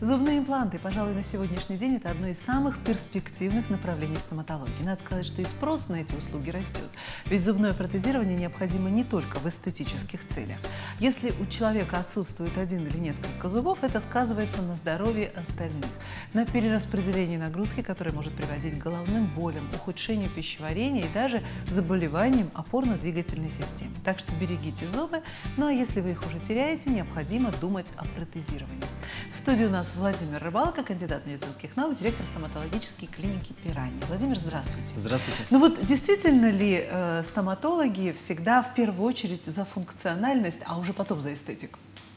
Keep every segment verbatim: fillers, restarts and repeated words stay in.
Зубные импланты, пожалуй, на сегодняшний день это одно из самых перспективных направлений стоматологии. Надо сказать, что и спрос на эти услуги растет. Ведь зубное протезирование необходимо не только в эстетических целях. Если у человека отсутствует один или несколько зубов, это сказывается на здоровье остальных, на перераспределении нагрузки, которая может приводить к головным болям, ухудшению пищеварения и даже заболеваниям опорно-двигательной системы. Так что берегите зубы, ну а если вы их уже теряете, необходимо думать о протезировании. В студии у нас Владимир Рыбалко, кандидат медицинских наук, директор стоматологической клиники «Пиранья». Владимир, здравствуйте. Здравствуйте. Ну вот действительно ли э, стоматологи всегда в первую очередь за функциональность, а уже потом за эстетику?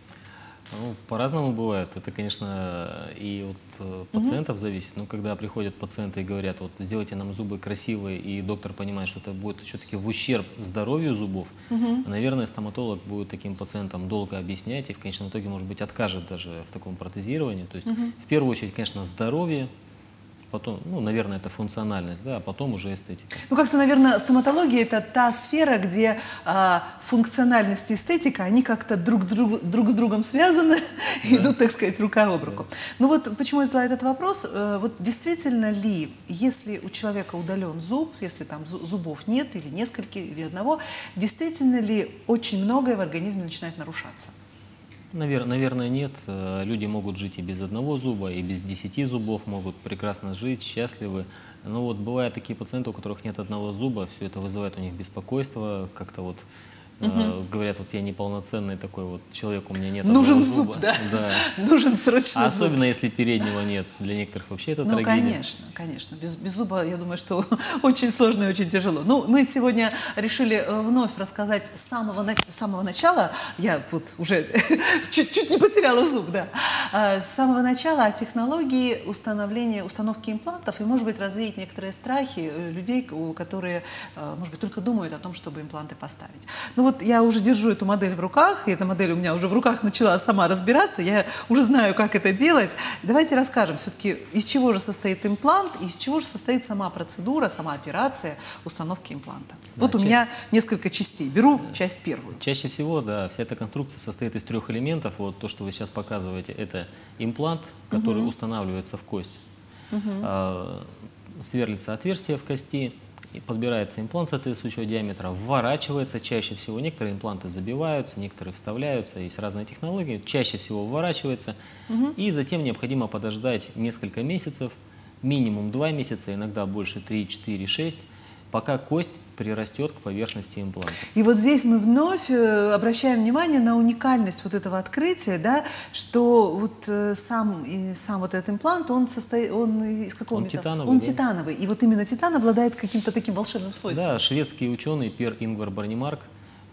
Ну, по-разному бывает. Это, конечно, и от пациентов угу. зависит. Но когда приходят пациенты и говорят, вот сделайте нам зубы красивые, и доктор понимает, что это будет все-таки в ущерб здоровью зубов, угу. наверное, стоматолог будет таким пациентам долго объяснять и в конечном итоге, может быть, откажет даже в таком протезировании. То есть, угу. в первую очередь, конечно, здоровье. Потом, ну, наверное, это функциональность, да, а потом уже эстетика. Ну, как-то, наверное, стоматология – это та сфера, где а, функциональность и эстетика, они как-то друг, друг, друг с другом связаны, да. идут, так сказать, рука об руку. Да. Ну вот почему я задала этот вопрос. Вот действительно ли, если у человека удален зуб, если там зубов нет, или несколько, или одного, действительно ли очень многое в организме начинает нарушаться? Навер наверное, нет. Люди могут жить и без одного зуба, и без десяти зубов, могут прекрасно жить, счастливы. Но вот бывают такие пациенты, у которых нет одного зуба, все это вызывает у них беспокойство, как-то вот угу. э, говорят, вот я неполноценный такой вот человек, у меня нет Нужен одного зуб, зуба. да? Да. Нужен срочно зуб. Особенно, если переднего нет. Для некоторых вообще это ну, трагедия. Ну, конечно, конечно. Без, без зуба, я думаю, что очень сложно и очень тяжело. Ну, мы сегодня решили вновь рассказать с самого, с самого начала, я вот уже чуть-чуть не потеряла зуб, да, с самого начала о технологии установления, установки имплантов и, может быть, развеять некоторые страхи людей, которые, может быть, только думают о том, чтобы импланты поставить. Ну, вот я уже держу эту модель в руках, и эта модель у меня уже в руках начала сама разбираться, я уже знаю, как это делать. Давайте расскажем все-таки, из чего же состоит имплант, и из чего же состоит сама процедура, сама операция установки импланта. Да, вот у ча... меня несколько частей. Беру да. часть первую. Чаще всего, да, вся эта конструкция состоит из трех элементов. Вот то, что вы сейчас показываете, это имплант, который угу. устанавливается в кость. Угу. А, сверлится отверстие в кости. И подбирается имплант соответствующего диаметра, вворачивается чаще всего. Некоторые импланты забиваются, некоторые вставляются. Есть разные технологии. Чаще всего вворачивается. Угу. И затем необходимо подождать несколько месяцев, минимум два месяца, иногда больше три, четыре, шесть, пока кость прирастет к поверхности импланта. И вот здесь мы вновь обращаем внимание на уникальность вот этого открытия, да, что вот сам, и сам вот этот имплант, он состоит, он из какого он металла? Титановый. Он да? титановый. И вот именно титан обладает каким-то таким волшебным свойством. Да, шведский ученый Пер Ингвар Бронемарк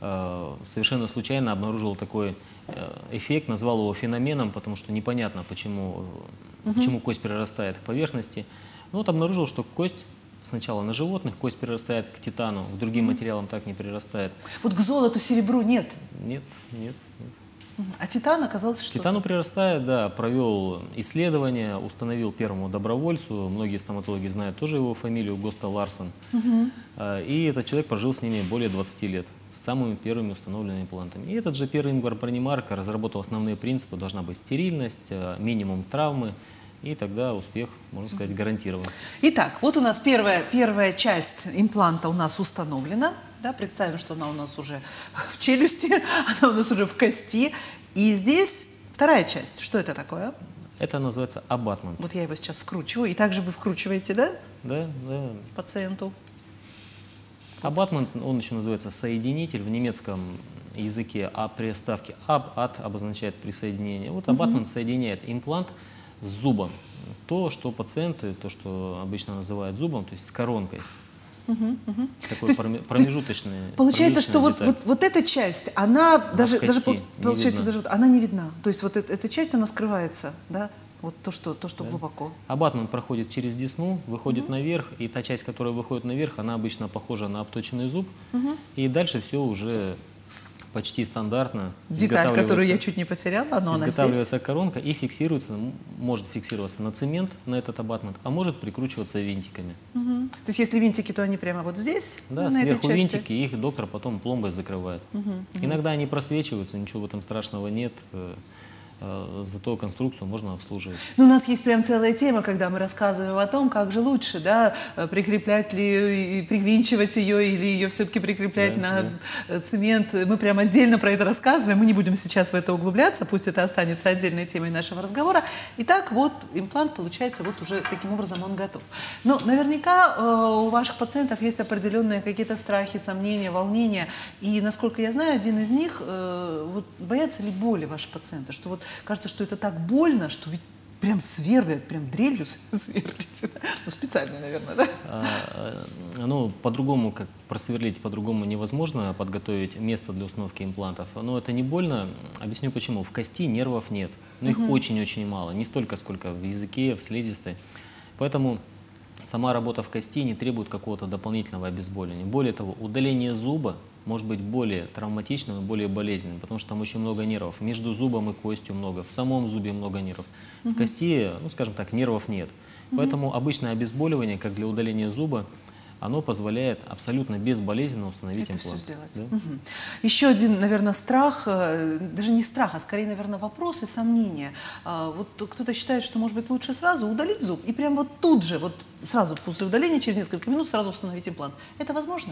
э, совершенно случайно обнаружил такой э, эффект, назвал его феноменом, потому что непонятно, почему, угу. почему кость прирастает к поверхности. Ну, вот обнаружил, что кость сначала на животных, кость прирастает к титану, к другим mm-hmm. материалам так не прирастает. Вот к золоту, серебру нет? Нет, нет, нет. Mm-hmm. А титан оказался что? Титану прирастает, да, провел исследование, установил первому добровольцу, многие стоматологи знают тоже его фамилию, Госта Ларсон. Mm-hmm. И этот человек прожил с ними более двадцати лет, с самыми первыми установленными имплантами. И этот же Пер Ингвар Бронемарк разработал основные принципы, должна быть стерильность, минимум травмы. И тогда успех, можно сказать, гарантирован. Итак, вот у нас первая, первая часть импланта у нас установлена. Да, представим, что она у нас уже в челюсти, она у нас уже в кости. И здесь вторая часть. Что это такое? Это называется абатмент. Вот я его сейчас вкручиваю. И также вы вкручиваете, да? Да, да. Пациенту. Абатмент, он еще называется соединитель. В немецком языке а приставки аб, ат обозначает присоединение. Вот абатмент угу. соединяет имплант с зубом. То, что пациенты, то, что обычно называют зубом, то есть с коронкой. Угу, угу. Такой есть, промежуточный. Получается, что вот, вот, вот эта часть, она, она даже, даже получается, даже, она не видна. То есть вот эта, эта часть, она скрывается, да? Вот то, что, то, что да. глубоко. Абатмент проходит через десну, выходит угу. наверх, и та часть, которая выходит наверх, она обычно похожа на обточенный зуб. Угу. И дальше все уже почти стандартно. Деталь, которую я чуть не потеряла, но она здесь. Изготавливается коронка и фиксируется, может фиксироваться на цемент, на этот абатмент, а может прикручиваться винтиками. Угу. То есть если винтики, то они прямо вот здесь? Да, на сверху этой винтики, и их доктор потом пломбой закрывает. Угу, угу. Иногда они просвечиваются, ничего в этом страшного нет. э, зато конструкцию можно обслуживать. Ну, у нас есть прям целая тема, когда мы рассказываем о том, как же лучше, да, прикреплять ли, и привинчивать ее, или ее все-таки прикреплять Да, на да. цемент. Мы прям отдельно про это рассказываем, мы не будем сейчас в это углубляться, пусть это останется отдельной темой нашего разговора. Итак, вот имплант, получается, вот уже таким образом он готов. Но наверняка э, у ваших пациентов есть определенные какие-то страхи, сомнения, волнения, и, насколько я знаю, один из них, э, вот, боятся ли боли ваши пациенты, что вот кажется, что это так больно, что ведь прям сверлят, прям дрелью сверлите. Ну, специально, наверное, да? А, ну, по-другому, как просверлить, по-другому невозможно подготовить место для установки имплантов. Но это не больно. Объясню почему. В кости нервов нет. Но их очень-очень мало. Не столько, сколько в языке, в слизистой. Поэтому сама работа в кости не требует какого-то дополнительного обезболивания. Более того, удаление зуба может быть более травматичным и более болезненным, потому что там очень много нервов. Между зубом и костью много, в самом зубе много нервов. В кости, ну, скажем так, нервов нет. Поэтому обычное обезболивание, как для удаления зуба, оно позволяет абсолютно безболезненно установить это имплант. все сделать. Да? Угу. Еще один, наверное, страх, даже не страх, а скорее, наверное, вопрос и сомнения. Вот кто-то считает, что, может быть, лучше сразу удалить зуб и прямо вот тут же, вот сразу после удаления, через несколько минут сразу установить имплант. Это возможно?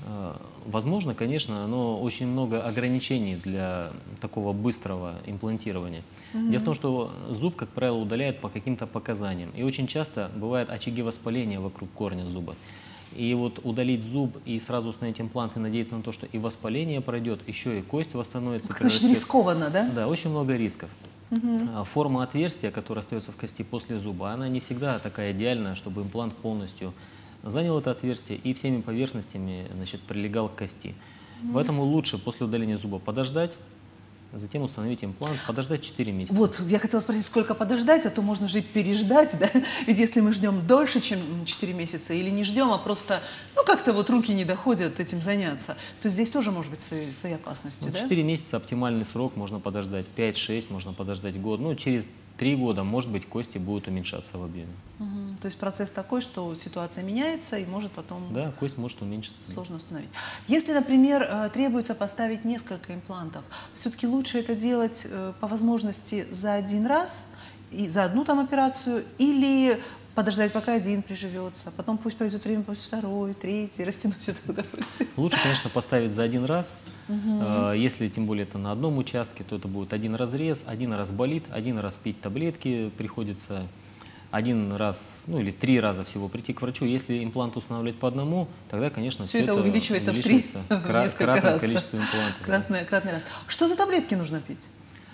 Возможно, конечно, но очень много ограничений для такого быстрого имплантирования. Mm-hmm. Дело в том, что зуб, как правило, удаляют по каким-то показаниям. И очень часто бывают очаги воспаления вокруг корня зуба. И вот удалить зуб и сразу установить имплант и надеяться на то, что и воспаление пройдет, еще и кость восстановится. Как-то очень рискованно, да? Да, очень много рисков. Mm-hmm. Форма отверстия, которая остается в кости после зуба, она не всегда такая идеальная, чтобы имплант полностью занял это отверстие и всеми поверхностями, значит, прилегал к кости. Mm-hmm. Поэтому лучше после удаления зуба подождать, затем установить имплант, подождать четыре месяца. Вот, я хотела спросить, сколько подождать, а то можно же и переждать, да? Ведь если мы ждем дольше, чем четыре месяца, или не ждем, а просто, ну, как-то вот руки не доходят этим заняться, то здесь тоже может быть свои, свои опасности, ну, да? четыре месяца оптимальный срок, можно подождать пять-шесть, можно подождать год. Ну, через три года, может быть, кости будут уменьшаться в объеме. Угу. То есть процесс такой, что ситуация меняется и может потом... Да, кость может уменьшиться. Сложно установить. Если, например, требуется поставить несколько имплантов, все-таки лучше это делать по возможности за один раз, и за одну там операцию, или подождать, пока один приживется, потом пусть пройдет время, пусть второй, третий, растянуть это удовольствие. Лучше, конечно, поставить за один раз. Угу. Если, тем более, это на одном участке, то это будет один разрез, один раз болит, один раз пить таблетки приходится, один раз, ну или три раза всего прийти к врачу. Если имплант устанавливать по одному, тогда, конечно, все, все это, это увеличивается, увеличивается в три, в кра несколько кратное раз. количество имплантов. Красный, кратный раз. Что за таблетки нужно пить?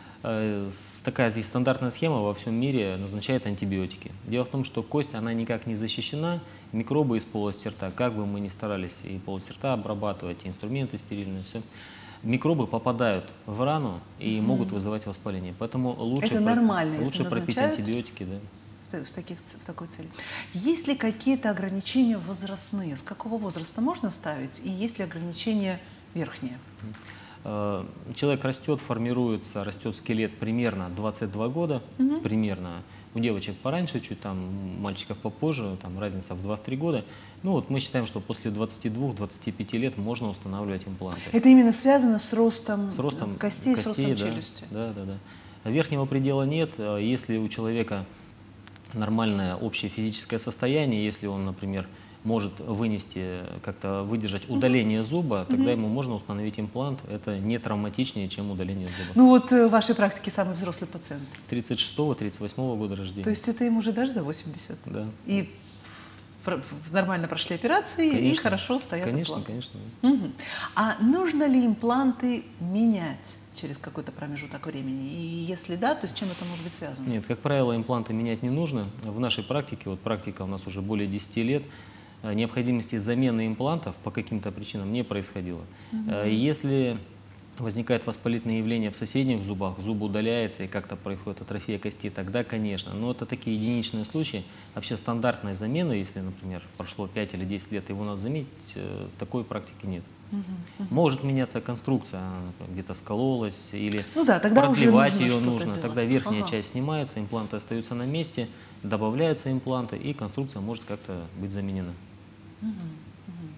Такая здесь стандартная схема во всем мире назначает антибиотики. Дело в том, что кость, она никак не защищена. Микробы из полости рта, как бы мы ни старались и полость рта обрабатывать, и инструменты стерильные, все, микробы попадают в рану и угу. могут вызывать воспаление. Поэтому лучше, это нормально, про... лучше пропить антибиотики. Да. В, таких, в такой цели. Есть ли какие-то ограничения возрастные? С какого возраста можно ставить? И есть ли ограничения верхние? Человек растет, формируется, растет скелет примерно двадцать два года, угу. примерно. У девочек пораньше, чуть там, мальчиков попозже, там разница в два-три года. Ну вот мы считаем, что после двадцати двух-двадцати пяти лет можно устанавливать импланты. Это именно связано с ростом, с ростом костей, костей, с ростом да, челюсти? Да, да, да. Верхнего предела нет. Если у человека нормальное общее физическое состояние, если он, например, может вынести, как-то выдержать удаление зуба, тогда ему можно установить имплант. Это не травматичнее, чем удаление зуба. Ну вот в вашей практике самый взрослый пациент? тридцать шестого — тридцать восьмого года рождения. То есть это им уже даже за восемьдесят? Да. И нормально прошли операции, конечно, и хорошо стоят конечно, импланты? Конечно, конечно. Угу. А нужно ли импланты менять через какой-то промежуток времени? И если да, то с чем это может быть связано? Нет, как правило, импланты менять не нужно. В нашей практике, вот практика у нас уже более десяти лет, необходимости замены имплантов по каким-то причинам не происходило. Mm-hmm. Если возникает воспалительное явление в соседних зубах, зуб удаляется и как-то происходит атрофия кости, тогда, конечно. Но это такие единичные случаи. Вообще стандартной замены, если, например, прошло пять или десять лет, его надо заменить, такой практики нет. Uh-huh, uh-huh. Может меняться конструкция, где-то скололась, или ну да, тогда продлевать уже нужно ее нужно. Делать. Тогда верхняя ага. часть снимается, импланты остаются на месте, добавляются импланты, и конструкция может как-то быть заменена. Uh-huh, uh-huh.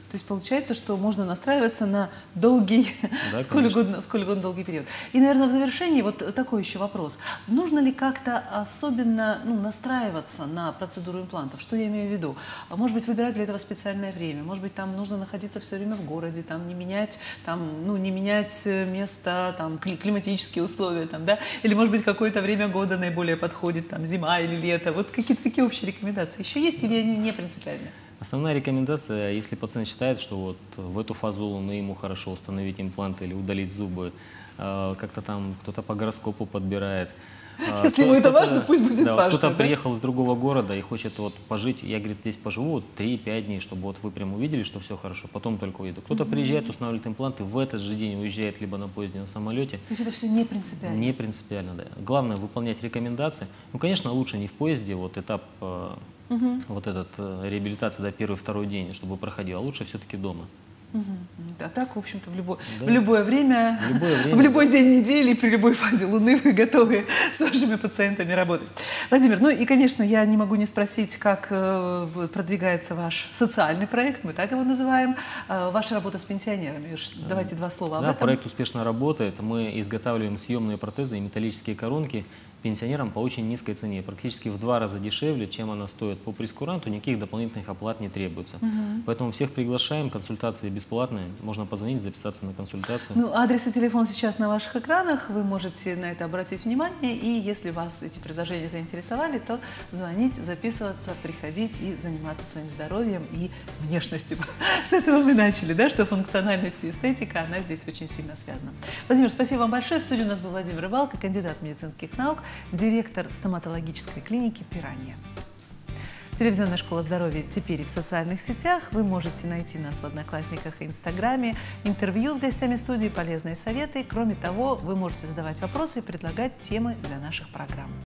То есть получается, что можно настраиваться на долгий, Да, сколь, угодно, сколь угодно долгий период. И, наверное, в завершении вот такой еще вопрос. Нужно ли как-то особенно ну, настраиваться на процедуру имплантов? Что я имею в виду? Может быть, выбирать для этого специальное время? Может быть, там нужно находиться все время в городе, там, не менять, там, ну, не менять место, там, климатические условия, там, да? Или, может быть, какое-то время года наиболее подходит, там, зима или лето? Вот какие-то такие общие рекомендации еще есть или они не принципиальны? Основная рекомендация, если пациент считает, что вот в эту фазу Луны ему хорошо установить имплант или удалить зубы, э, как-то там кто-то по гороскопу подбирает. Э, Если ему это важно, пусть будет да, важно. Кто-то да? приехал из другого города и хочет вот пожить, я, говорит, здесь поживу вот три-пять дней, чтобы вот вы прям увидели, что все хорошо, потом только уеду. Кто-то mm-hmm. приезжает, устанавливает импланты, в этот же день уезжает либо на поезде, на самолете. То есть это все не принципиально? Не принципиально, да. Главное выполнять рекомендации. Ну, конечно, лучше не в поезде, вот этап... Э, Угу. Вот этот э, реабилитация, да, первый-второй день, чтобы проходил, а лучше все-таки дома. Угу. А так, в общем-то, в, любо... да. в любое время, в, любое время в любой день недели, при любой фазе Луны вы готовы с вашими пациентами работать. Владимир, ну и, конечно, я не могу не спросить, как э, продвигается ваш социальный проект, мы так его называем, э, ваша работа с пенсионерами. Давайте два слова об да, этом. Проект успешно работает. Мы изготавливаем съемные протезы и металлические коронки пенсионерам по очень низкой цене, практически в два раза дешевле, чем она стоит по прескуранту, никаких дополнительных оплат не требуется. Угу. Поэтому всех приглашаем, консультации бесплатные, можно позвонить, записаться на консультацию. Ну, адрес и телефон сейчас на ваших экранах, вы можете на это обратить внимание, и если вас эти предложения заинтересовали, то звонить, записываться, приходить и заниматься своим здоровьем и внешностью. С этого мы начали, да, что функциональность и эстетика, она здесь очень сильно связана. Владимир, спасибо вам большое. В студии у нас был Владимир Рыбалко, кандидат медицинских наук, директор стоматологической клиники «Пиранья». Телевизионная школа здоровья теперь и в социальных сетях. Вы можете найти нас в Одноклассниках и Инстаграме, интервью с гостями студии, полезные советы. Кроме того, вы можете задавать вопросы и предлагать темы для наших программ.